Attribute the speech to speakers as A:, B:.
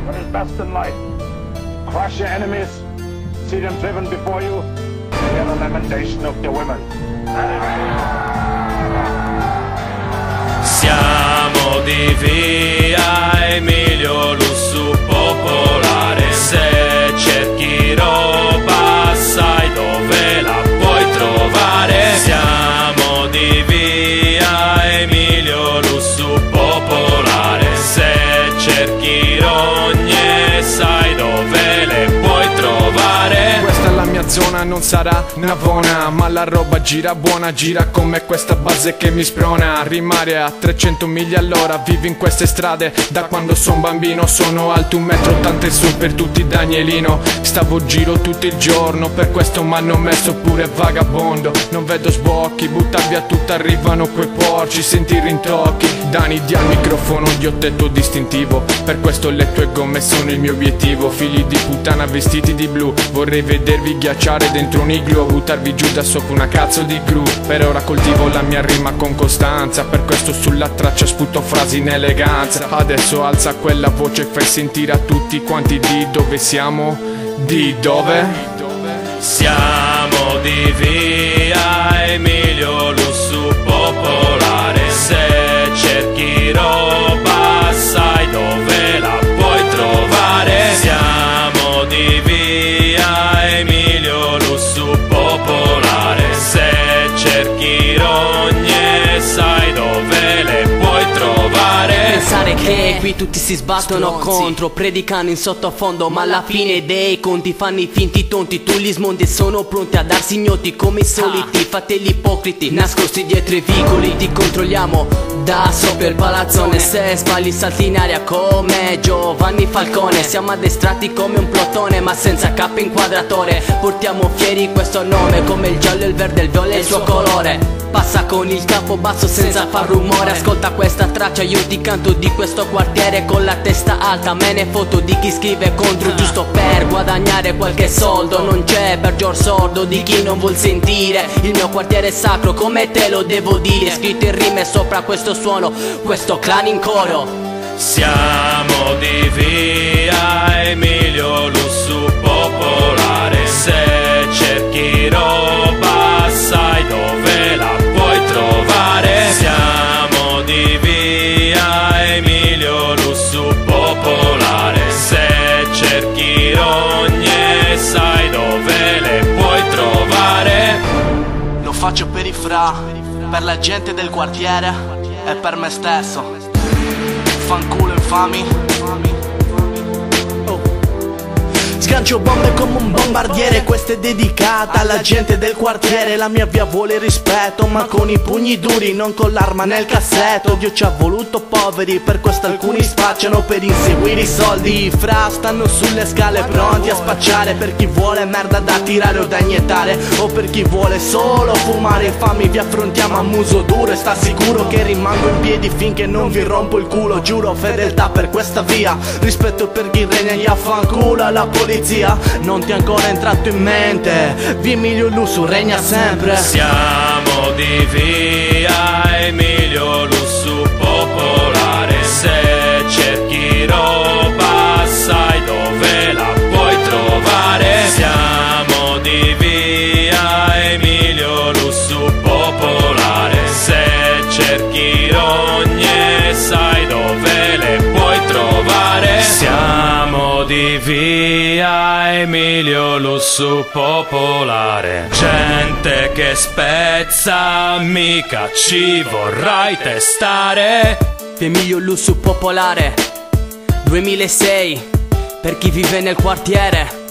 A: what is best in life. Crush your enemies, see them driven before you, and hear the lamentation of their women.
B: Siamo di via Emilio Lussu Popolare. Se cerchi roba sai dove la puoi trovare. Siamo di via Emilio Lussu Popolare. Se cerchi rogne sai dove le puoi trovare.
C: Questa è la mia zona, non sarà Navona, ma la roba gira buona, gira come questa base che mi sprona. Rimare a 300 miglia all'ora, vivo in queste strade da quando son bambino. Sono alto 1,80 m e su per tutti Danielino. Stavo giro tutto il giorno, per questo m'hanno messo pure vagabondo. Non vedo sbocchi, butta via tutto, arrivano quei porci, senti i rintocchi. Dani di al microfono, gli ho detto distintivo, per questo le tue gomme sono il mio obiettivo. Figli di puttana vestiti di blu, vorrei vedervi ghiacciare dentro un igloo, buttarvi giù da sopra una cazzo di gru. Per ora coltivo la mia rima con costanza, per questo sulla traccia sputo frasi in eleganza. Adesso alza quella voce e fai sentire a tutti quanti di dove siamo. Di dove?
B: Siamo di via Emilio Lussu Popolare. Se cerchi roba sai dove la puoi trovare. Siamo di via Emilio Lussu Popolare. Se cerchi rogne sai dove le puoi trovare.
D: Pensare che qui tutti si sbattono contro, predicano in sottofondo, ma alla fine dei conti fanno i finti tonti. Tu li smonti e sono pronti a darsi ignoti come i soliti fratelli ipocriti nascosti dietro i vicoli. Ti controlliamo da sopra il palazzone, se sbagli salti in aria come Giovanni Falcone. Siamo addestrati come un plotone ma senza capo inquadratore. Portiamo fieri questo nome come il giallo, il verde, il viola e il suo colore. Passa con il capo basso senza far rumore. Ascolta questa traccia, io ti canto di questo quartiere con la testa alta. Me ne foto di chi scrive contro giusto per guadagnare qualche soldo. Non c'è pergior sordo di chi non vuol sentire. Il mio quartiere è sacro, come te lo devo dire. Scritto in rime sopra questo suono, questo clan in coro.
B: Siamo di via Emilio Lussu Popolare. Se cerchi roba sai dove la puoi trovare. Siamo di via Emilio Lussu Popolare. Se cerchi rogne sai dove le puoi trovare.
E: Lo faccio per i fra, per la gente del quartiere e per me stesso. Fanculo infami. Sgancio bombe come un bombardiere, questa è dedicata alla gente del quartiere. La mia via vuole rispetto, ma con i pugni duri, non con l'arma nel cassetto. Dio ci ha voluto poveri, per questo alcuni spacciano per inseguire i soldi. I fra stanno sulle scale pronti a spacciare, per chi vuole merda da tirare o da iniettare, o per chi vuole solo fumare. Infami vi affrontiamo a muso duro e sta sicuro che rimango in piedi finché non vi rompo il culo. Giuro fedeltà per questa via, rispetto per chi regna, gli affanculo alla polizia. Non ti è ancora entrato in mente, via Emilio Lussu regna sempre.
B: Siamo di via Emilio Lussu Popolare. Se cerchi roba sai dove la puoi trovare. Siamo di via Emilio Lussu Popolare. Se cerchi rogne sai dove le puoi trovare. Siamo di via Emilio Lussu Popolare. Gente che spezza, mica ci vorrai testare.
D: Via Emilio Lussu Popolare 2006, per chi vive nel quartiere.